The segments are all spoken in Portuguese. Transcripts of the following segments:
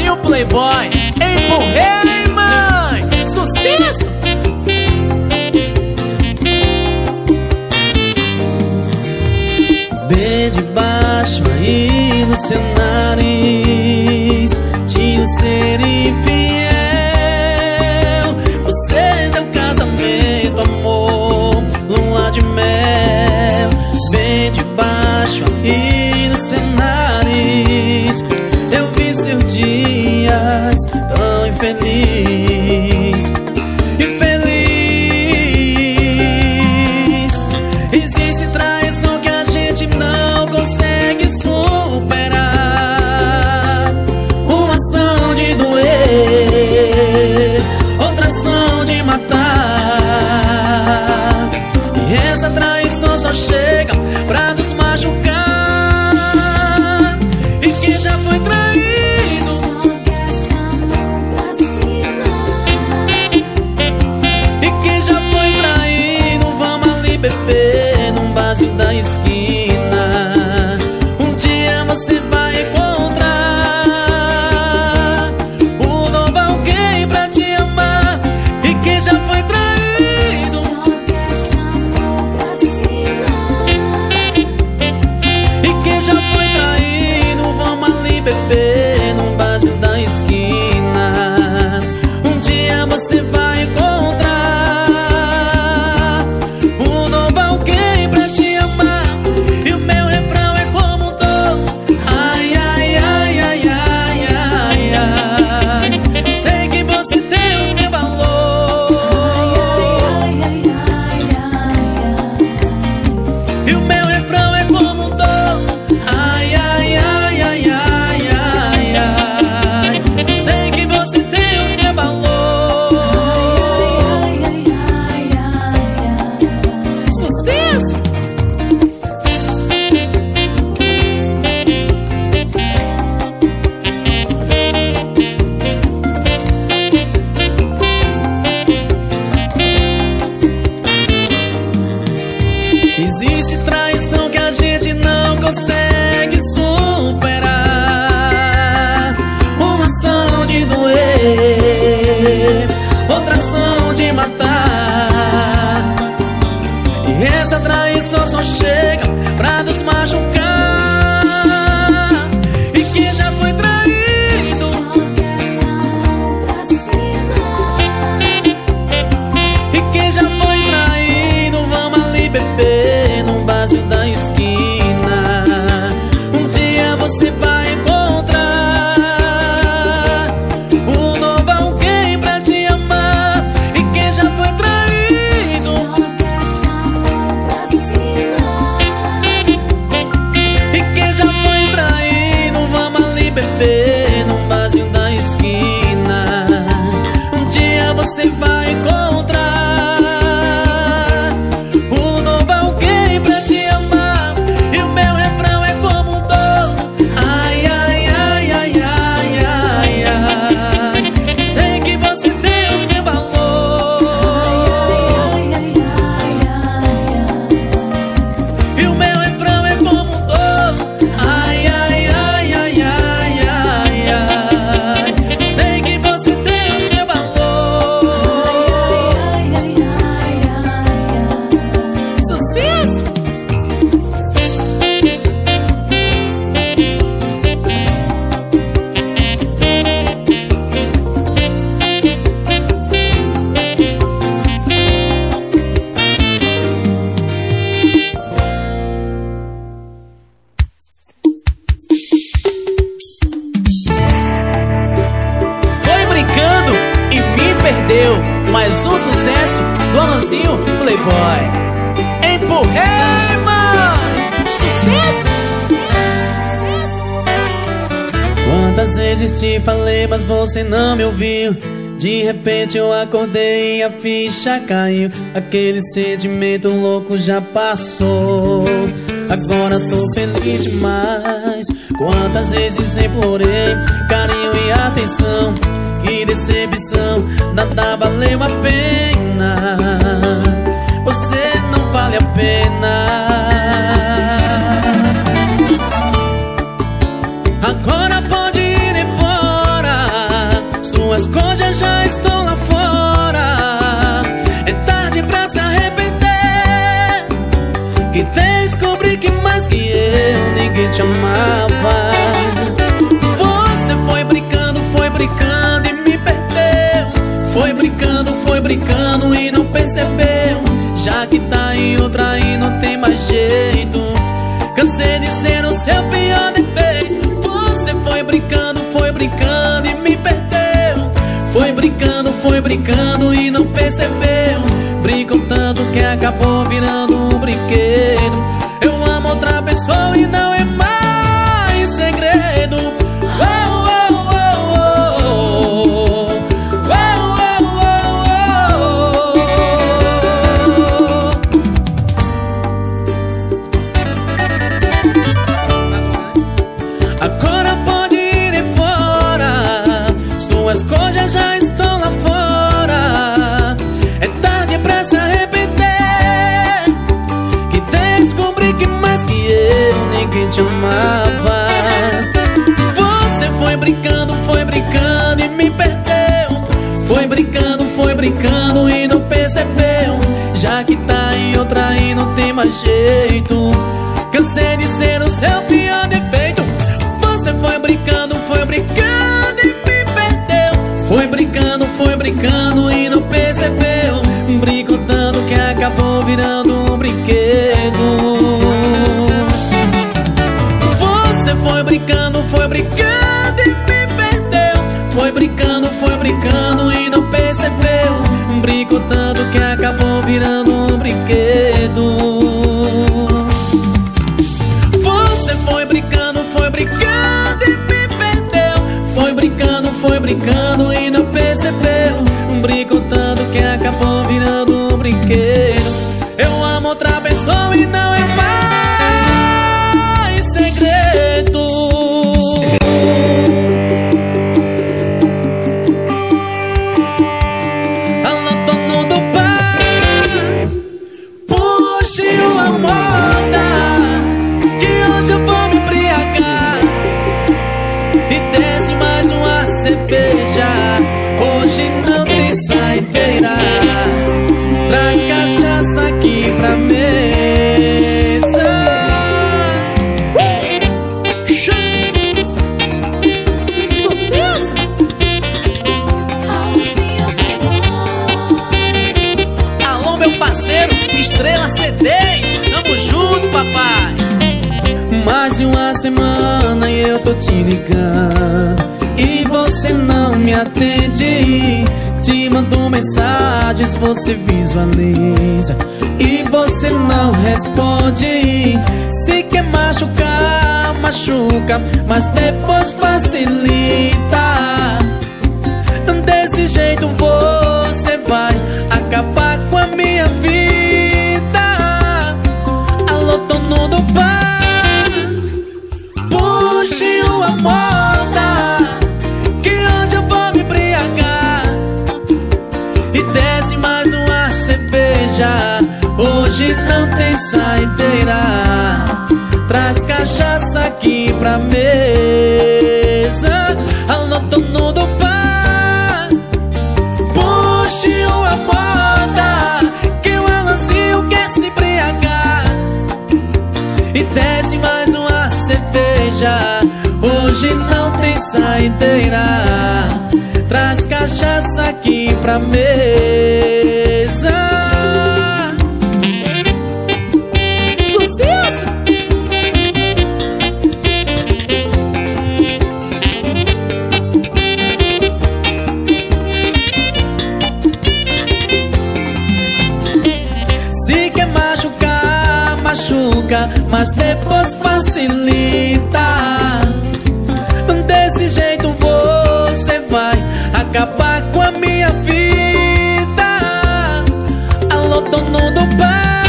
Donãozinho Playboy, empurrei, mãe, sucesso! Bem de baixo aí no seu nariz tinha um ser infiel. Você deu casamento, amor, lua de mel. Bem de baixo aí no seu nariz eu vi seus dias tão infeliz. Infeliz. Existe traição que a gente não consegue superar. Uma ação de doer, outra ação de matar. E essa traição só chega pra nos machucar. E quem já foi traído só quer essa mão pra cima. E quem já foi traído, vamos ali beber num barzinho da esquina. Um dia você vai encontrar um novo alguém pra te amar. E quem já foi traído Só quer essa mão pra cima. e quem já foi traído, vamos ali beber num barzinho da esquina. Um dia você vai encontrar um novo alguém pra te amar. E o meu refrão é como um dor. Ai, ai, ai, ai, ai, ai, ai. Sei que você tem o seu valor. Ai, ai, ai, ai, E o meu refrão é como um dor. Ai, ai, ai, ai, ai, ai, ai. Sei que você tem o seu valor. ai, ai, ai, ai. Sucesso! Existe traição que a gente não consegue superar. Uma ação de doer, outra ação de matar. E essa traição só chega pra nos machucar. E quem já foi traído Só quer essa mão pra cima. e quem já foi traído, vamos ali beber num barzinho da esquina. Um dia você vai encontrar um novo alguém pra te amar. E quem já foi traído Só quer essa mão pra cima. e quem já foi traído, vamos ali beber num barzinho da esquina. Um dia você vai encontrar um novo alguém pra te amar. E o meu refrão é como um dor. Ai, ai, ai, ai, ai, ai, ai. Sei que você tem o seu valor. Ai, ai, ai, ai. E o meu refrão é como um dor. Ai, ai, ai, ai, ai, ai, ai. Sei que você tem o seu valor. Ai, ai, ai, ai. Sucesso! Foi brincando e me perdeu. Mais um sucesso do Alanzinho Playboy. Empurrei, mãe! Sucesso! Quantas vezes te falei, mas você não me ouviu. De repente eu acordei e a ficha caiu. Aquele sentimento louco já passou. Agora tô feliz demais. Quantas vezes implorei carinho e atenção. Que decepção, nada valeu a pena. Você não vale a pena. Agora pode ir embora. te amava. Você foi brincando e me perdeu. Foi brincando e não percebeu. Já que tá em outra e não tem mais jeito. Cansei de ser o seu pior defeito. Você foi brincando e me perdeu. Foi brincando e não percebeu. Brincou tanto que acabou virando um brinquedo. Eu amo outra pessoa e não é mais segredo. Agora pode ir embora, suas coisas já estão lá fora. É tarde pra se arrepender, que descobri que mais que eu ninguém te amava. Você foi brincando e me perdeu. Foi brincando e não percebeu. Já que tá em outra e não tem mais jeito. Cansei de ser o seu pior defeito. Você foi brincando e me perdeu. Foi brincando e não percebeu. Brincou tanto que acabou virando um brinquedo. Você foi brincando e me perdeu. Foi brincando e não percebeu. Brincou tanto que acabou virando um brinquedo. Você foi brincando e me perdeu. Foi brincando e não percebeu. Brincou tanto que acabou virando um brinquedo. Eu amo outra pessoa e não é mais segredo. Alô, dono do bar, puxe uma moda, que hoje eu vou me embriagar. E desce mais uma cerveja, hoje não tem saideira. Traz cachaça aqui pra mesa. Sucesso! Alô, meu parceiro, Estrela C10. Tamo junto, papai. Mais de uma semana e eu tô te ligando e você não me atende. Te mando mensagens, você visualiza e você não responde. Se quer machucar, machuca, mas depois facilita. Desse jeito você vai acabar com a minha vida. Alô, dono do bar, puxe uma moda, que hoje eu vou me embriagar. E desce mais uma cerveja, hoje não tem saideira. Traz cachaça aqui pra mesa. Alô, dono do bar, puxe uma moda, que o Alanzinho quer se embriagar. E desce mais uma cerveja, hoje não tem saideira. Traz cachaça aqui pra mesa. Sucesso! Se quer machucar, machuca, mas depois facilita. Desse jeito você vai acabar com a minha vida. Alô, dono do bar,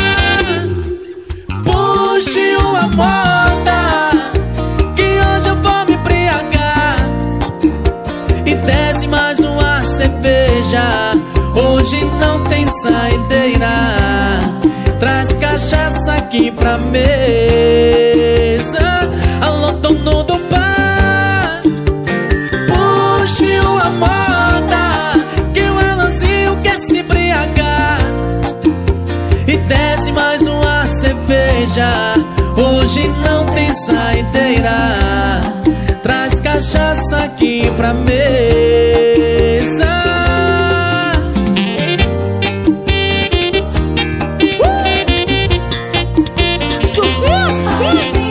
puxe uma moda, que hoje eu vou me embriagar. E desce mais uma cerveja, hoje não tem saideira. Traz cachaça aqui pra mesa. Alô, dono do bar, puxe uma moda, que o Alanzinho quer se embriagar. E desce mais uma cerveja, Hoje não tem saideira, traz cachaça aqui pra mesa. Sucesso, sucesso.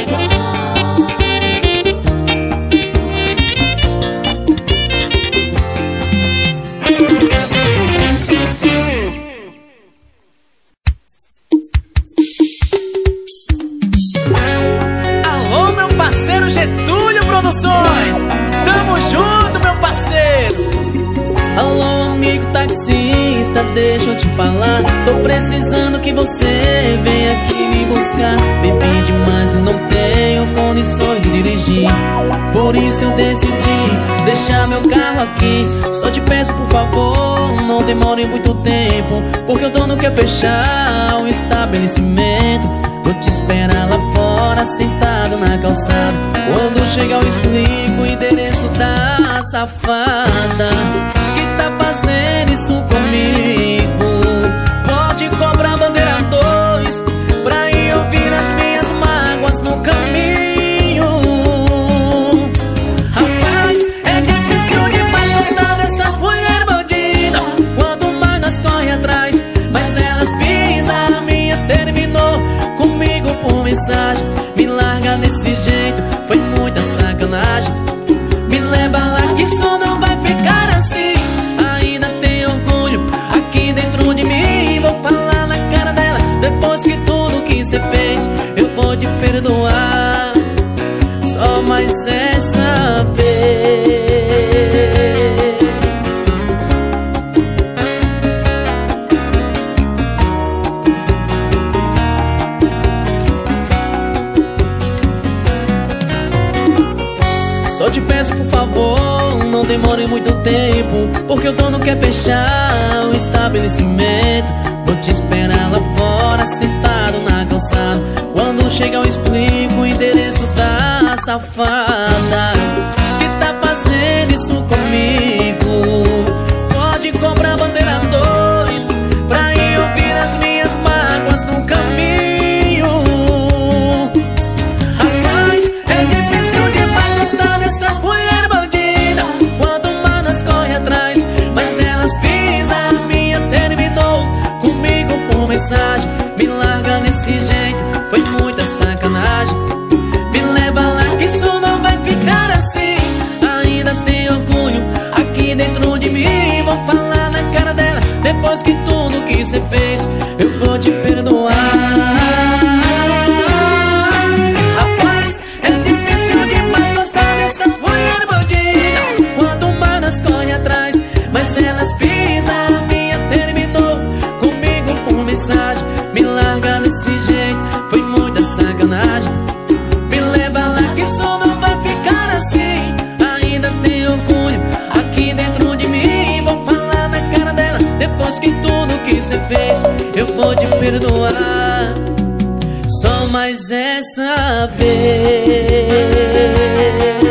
Alô, meu parceiro Getúlio Produções, tamo junto, meu parceiro. Alô, amigo taxista, deixa eu te falar. Tô precisando que você venha aqui me buscar. Bebi demais e não tenho condições de dirigir, por isso eu decidi deixar meu carro aqui. Só te peço, por favor, não demore muito tempo, porque o dono quer fechar o estabelecimento. Vou te esperar lá fora, sentado na calçada. Quando chegar eu explico o endereço da safada que tá fazendo isso comigo. Pode cobrar bandeira 2 pra ir ouvir as minhas mágoas no caminho. Rapaz, é difícil demais gostar dessas mulheres bandidas. Quanto mais nós corre atrás, mas elas pisam a minha. Terminou comigo por mensagem, me larga desse jeito, foi muita sacanagem. Me leva lá que isso não vai ficar assim. Ainda tem orgulho aqui dentro de mim. Vou falar na cara dela, depois que tudo que cê fez, eu vou te perdoar, só mais essa vez. Só te peço, por favor, não demore muito tempo, porque o dono quer fechar o estabelecimento. Vou te esperar lá fora, sentado na calçada. Quando chegar eu explico o endereço da safada que tá fazendo isso comigo. Pode cobrar bandeira 2 pra ir ouvir as minhas mágoas no caminho. Rapaz, é difícil demais gostar dessas mulheres bandidas. Quanto mais nós corre atrás, mas elas pisam a minha. Terminou comigo por mensagem, me larga desse jeito, foi muita sacanagem. Me leva lá que isso não vai ficar assim. Ainda tem orgulho aqui dentro de mim. Vou falar na cara dela, depois que tudo que cê fez, eu vou te perdoar. Rapaz, é difícil demais gostar dessas mulheres bandidas. Quanto mais nós corre atrás, mas elas pisam a minha. Terminou comigo por mensagem, me larga desse jeito, foi muita sacanagem. Me leva lá que isso não vai ficar assim. Ainda tem orgulho aqui dentro de mim. Vou falar na cara dela, depois que tudo que cê fez, eu vou te perdoar, só mais essa vez.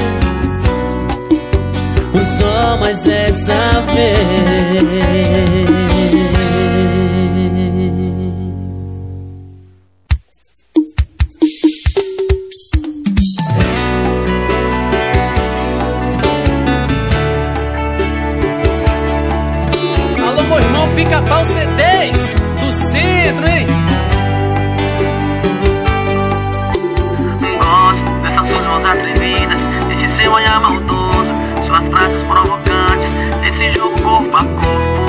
Só mais essa vez. Alô, meu irmão Pica-Pau C10 do centro, hein? Gosto dessas suas mãos atrevidas, desse seu olhar maldoso, suas frases provocantes, desse jogo corpo a corpo.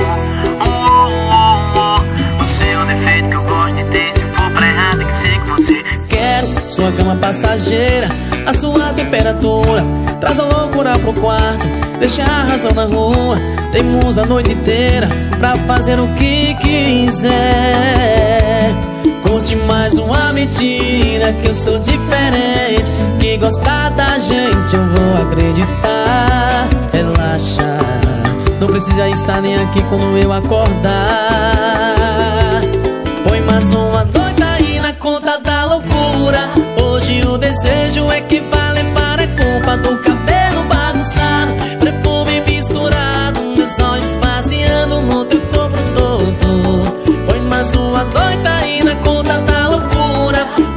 O seu defeito que eu gosto de ter, se for pra errar tem que ser com você. Quero sua cama passageira, a sua temperatura, traz a loucura pro quarto, deixa a razão na rua. Temos a noite inteira pra fazer o que quiser. Conte mais uma mentira, que eu sou diferente, que gostar da gente eu vou acreditar. Relaxa, não precisa estar nem aqui quando eu acordar. Põe mais uma noite aí na conta da loucura. Hoje o desejo é que vale para a culpa do cabelo bagunçado, perfume misturado, meus olhos passeando no teu corpo todo. Põe mais uma noite aí na conta da loucura.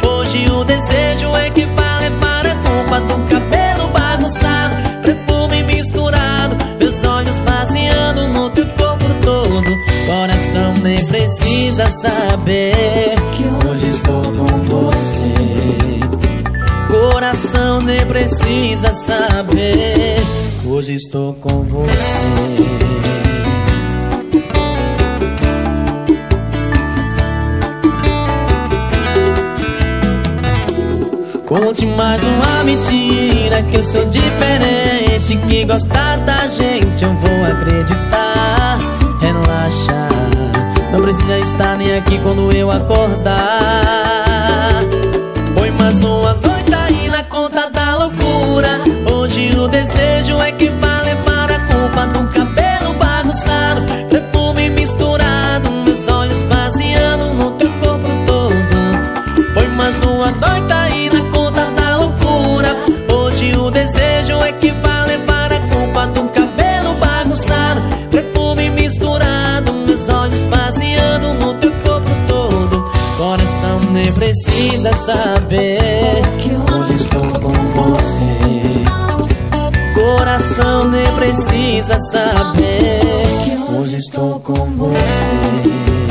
Coração nem precisa saber, hoje estou com você. Conte mais uma mentira, que eu sou diferente, que gostar da gente eu vou acreditar. Relaxa, não precisa estar nem aqui quando eu acordar. Põe mais uma noite aí na conta da loucura. Hoje o desejo é que vai levar a culpa do cabelo bagunçado, perfume misturado, meus olhos passeando no teu corpo todo. Põe mais uma noite aí na conta da loucura. Hoje o desejo é que vai levar a culpa do cabelo bagunçado, perfume misturado, meus olhos passeando no teu corpo todo. Coração nem precisa saber, hoje estou com você. Coração nem precisa saber, hoje estou com você.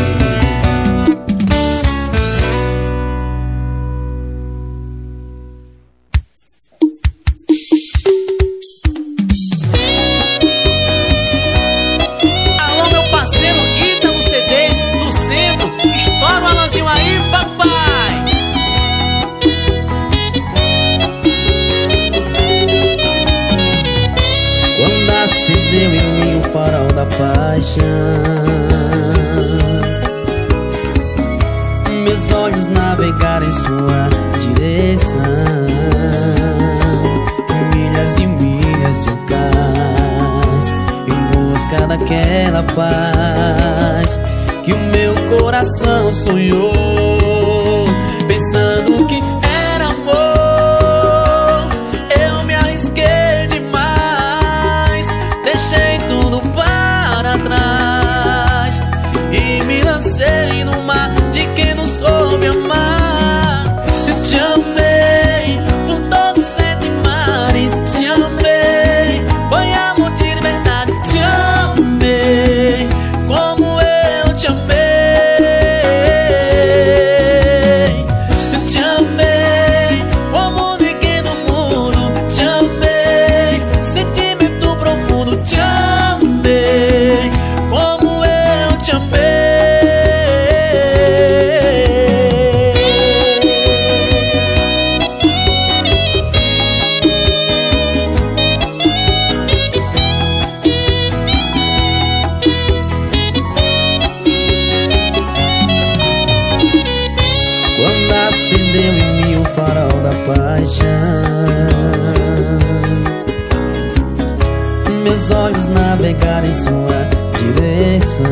Acendeu em mim o farol da paixão, meus olhos navegaram em sua direção. Milhas e milhas de cais em busca daquela paz que o meu coração sonhou, pensando que era amor. Eu me arrisquei demais, deixei tudo para trás e me lancei no mar de quem não soube amar. Te amei por todos os sete mares, te amei, foi amor de verdade. Te amei como eu te amei. Te amei como ninguém no mundo. Te amei, sentimento profundo. Te amei como eu te amei. Quando acendeu em mim o farol da paixão, meus olhos navegaram em sua direção.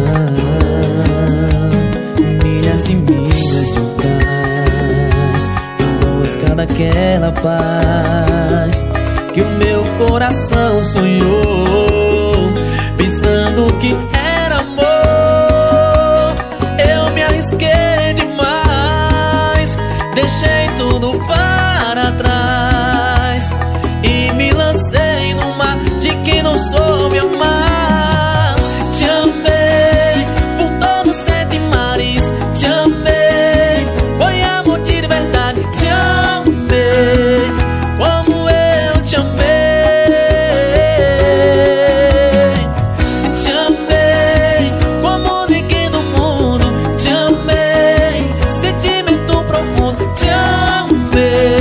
Milhas e milhas de cais em busca daquela paz que o meu coração sonhou, pensando que era amor. Eu me arrisquei demais, deixei tudo para trás e me lancei no mar de quem não soube amar. Te amei por todos os sete mares. Te amei, foi amor de verdade. Te amei como eu te amei. Te amei como ninguém no mundo. Te amei, sentimento profundo. Te amei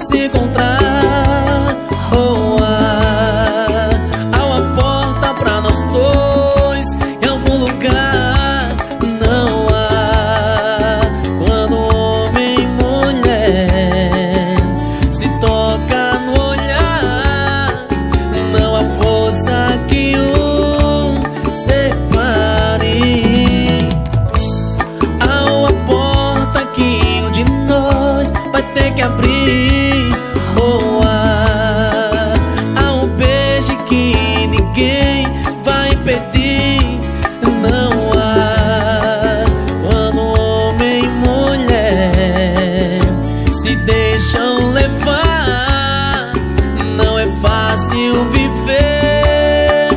se encontrar. Oh, há uma porta pra nós dois em algum lugar. Não há quando homem e mulher se toca no olhar. Não há força que o separe. Há uma porta que um de nós vai ter que abrir. Oh, há um beijo que ninguém vai impedir. Não há quando homem e mulher se deixam levar. Não é fácil viver,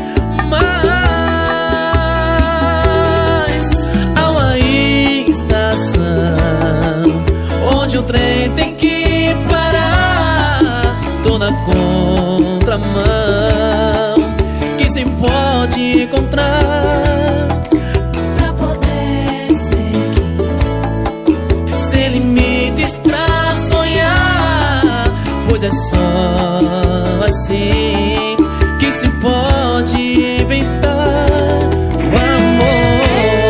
mas há uma estação onde o trem tem que parar. Tô na contramão que se pode encontrar Pra poder seguir. sem limites pra sonhar, pois é só assim que se pode inventar o amor.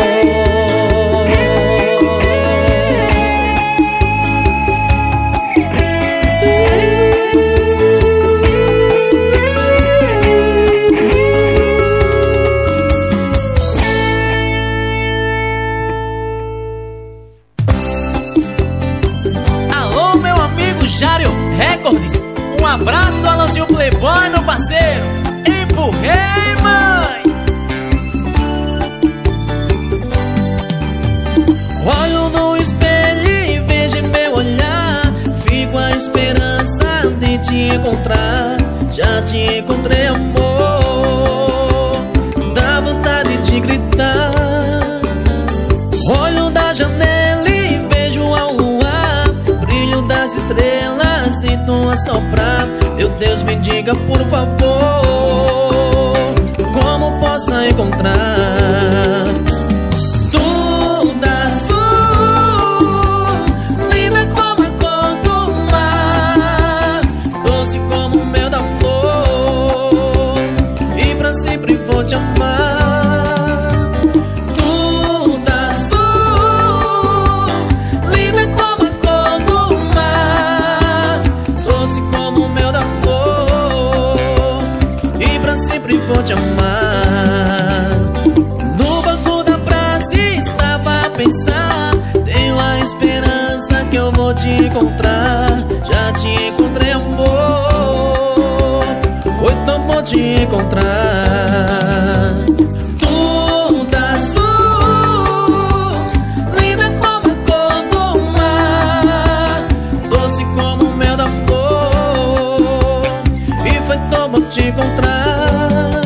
Alô, meu amigo Jário Records. Um abraço do Alanzinho Playboy, meu parceiro. Empurrei, mãe. Olho no espelho e vejo meu olhar. Fico à esperança de te encontrar. Já te encontrei, amor. Dá vontade de gritar. Olho da janela e vejo ao luar, brilho das estrelas, sinto assoprar. Meu Deus, me diga por favor, como posso encontrar tudo azul, linda como a cor do mar, doce como o mel da flor, e pra sempre vou te amar. Tudo azul, linda como a cor do mar, doce como o mel da flor, e pra sempre vou te amar. No banco da praça estava a pensar, tenho a esperança que eu vou te encontrar. Já te encontrei, amor, foi tão bom te encontrar. Tudo azul, linda como a cor do mar, doce como o mel da flor, e foi tão bom te encontrar.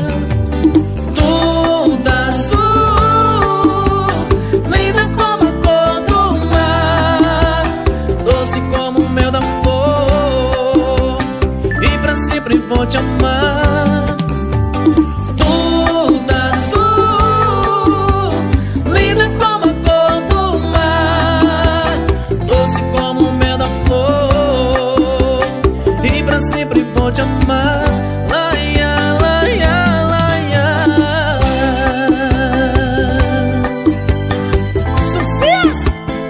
Tudo azul, linda como a cor do mar, doce como o mel da flor, e pra sempre vou te amar. Tudo azul, linda como a cor do mar, doce como o mel da flor, e pra sempre vou te amar. Laia, laia, laia. Sucesso!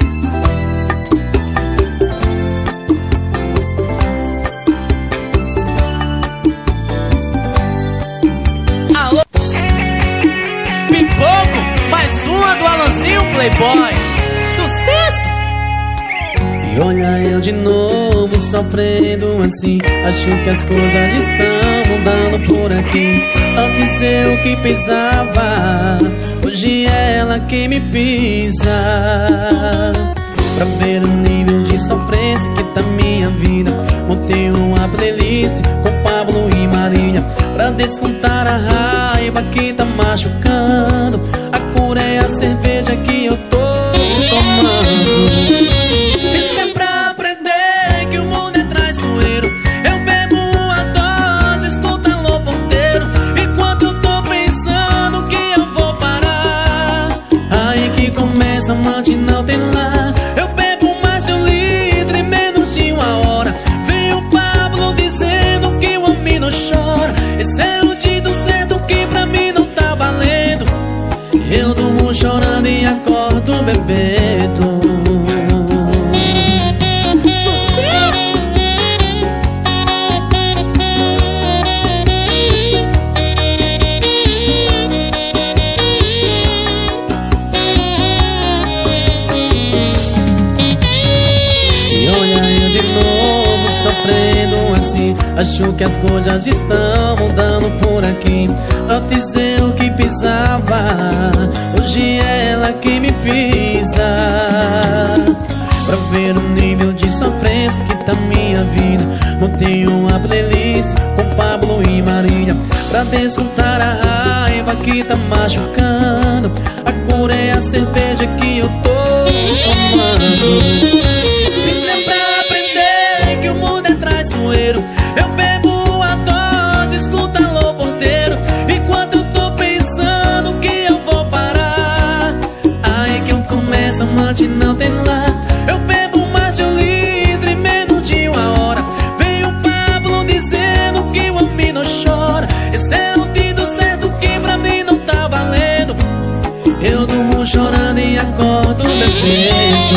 Alô, Pipoco, mais uma do Alanzinho Playboy. Sucesso! E olha eu de novo sofrendo assim, acho que as coisas estão mudando por aqui. Antes eu que pisava, hoje é ela quem me pisa. Pra ver o nível de sofrência que tá minha vida, montei uma playlist com Pablo e Marília, pra descontar a raiva que tá machucando. A cura é a cerveja que eu tô tomando. Isso é pra aprender que o mundo é traiçoeiro. Eu bebo a dose, escuta alô ponteiro, enquanto eu tô pensando que eu vou parar. Aí que começa a amante não tem lá. Eu bebo mais de 1 litro em menos de 1 hora. Venho Acho que as coisas estão mudando por aqui. Antes eu que pisava, hoje é ela que me pisa. Pra ver o nível de sofrência que tá minha vida, montei uma playlist com Pablo e Marília, pra descontar a raiva que tá machucando. A cura é a cerveja que eu tô tomando. Isso é pra aprender que o mundo é traiçoeiro. Eu bebo a dose, escuta alô porteiro. Enquanto eu tô pensando que eu vou parar, aí que eu começo a não tem lá. Eu bebo mais de 1 litro em menos de 1 hora. Vem o Pablo dizendo que o homem não chora. Esse é o dito certo que pra mim não tá valendo. Eu durmo chorando e acordo bebendo.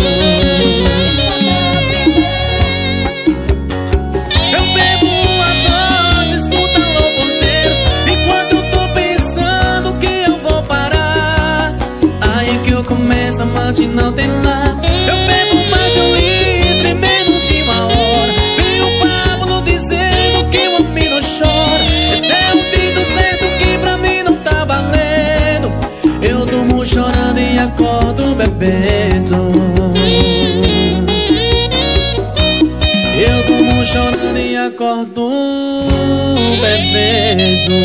Eu bebo a dose, escuta alô porteiro. Enquanto eu tô pensando que eu vou parar, aí que eu começo a manter, não tem lá. Eu bebo mais de 1 litro em menos de 1 hora. Vem o Pablo dizendo que o homem não chora. Esse é o dito certo que pra mim não tá valendo. Eu durmo chorando e acordo bebendo. Eu durmo chorando e acordo bebendo.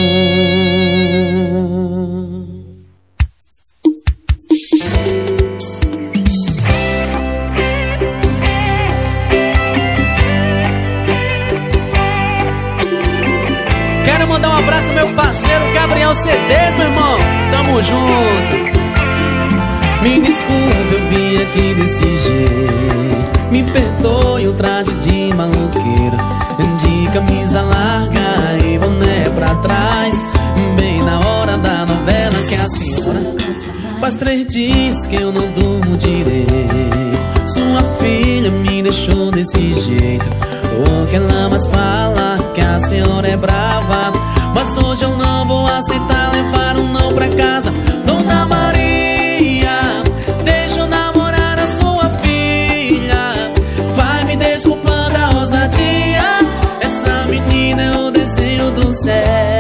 Quero mandar um abraço ao meu parceiro Gabriel CDs, meu irmão. Tamo junto. Me desculpe, eu vim aqui desse jeito. Me perdoe o traje de maloqueiro, de camisa larga e boné pra trás, bem na hora da novela que a senhora. Faz 3 dias que eu não durmo direito. Sua filha me deixou desse jeito. O que ela mais fala que a senhora é brava, mas hoje eu não vou aceitar levar um não pra casa. Dona Maria, deixa eu namorar a sua filha. Vai me desculpando a ousadia. Essa menina é o desenho do céu.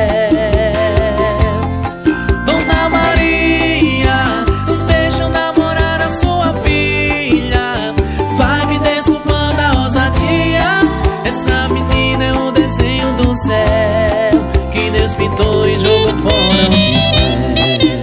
Dona Maria, deixa eu namorar a sua filha. Vai me desculpando a ousadia. Essa menina é o desenho do céu que Deus pintou e jogou fora o pincel.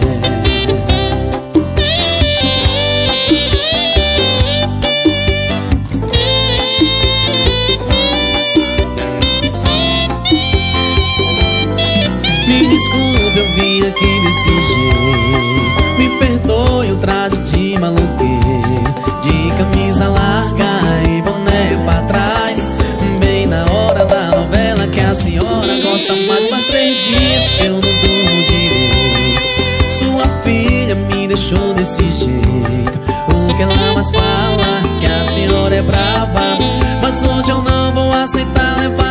Me desculpe, eu vim aqui desse jeito. Me perdoe o traje de maloqueiro, de camisa larga e boné pra trás, bem na hora da novela que a senhora gosta mais. Faz 3 dias que eu não durmo direito. Sua filha me deixou desse jeito. O que ela mais fala que a senhora é brava, mas hoje eu não vou aceitar levar